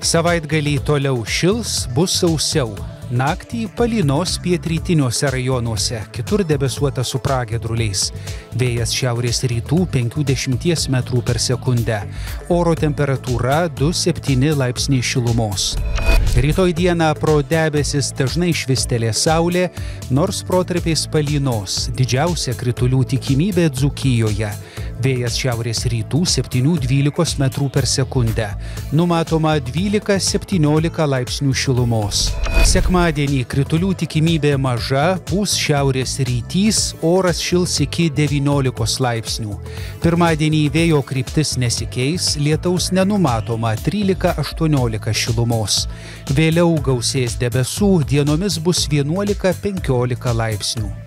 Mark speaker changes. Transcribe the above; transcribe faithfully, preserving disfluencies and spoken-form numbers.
Speaker 1: Savaitgalį toliau šils, bus sausiau. Naktį palynos pietrytiniuose rajonuose, kitur debesuota su pragiedruliais. Vėjas šiaurės rytų penkių dešimties metrų per sekundę. Oro temperatūra du septyni laipsniai šilumos. Rytoj dieną pro debesis dažnai švistelės saulė, nors protarpiais palynos. Didžiausia kritulių tikimybė Dzūkijoje. Vėjas šiaurės rytų septynių dvylikos metrų per sekundę. Numatoma dvylika septyniolika laipsnių šilumos. Sekmadienį kritulių tikimybė maža, pūs šiaurės rytys, oras šils iki devyniolikos laipsnių. Pirmadienį vėjo kryptis nesikeis, lietaus nenumatoma trylika aštuoniolika šilumos. Vėliau gausės debesų, dienomis bus vienuolika penkiolika laipsnių.